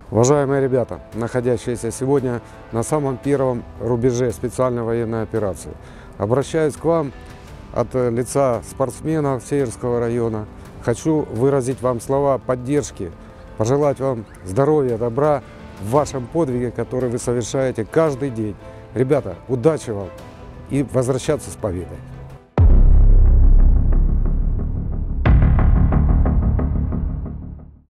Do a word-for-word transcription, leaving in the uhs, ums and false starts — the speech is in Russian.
Уважаемые ребята, находящиеся сегодня на самом первом рубеже специальной военной операции, обращаюсь к вам от лица спортсменов Северского района. Хочу выразить вам слова поддержки, пожелать вам здоровья, добра в вашем подвиге, который вы совершаете каждый день. Ребята, удачи вам и возвращаться с победой!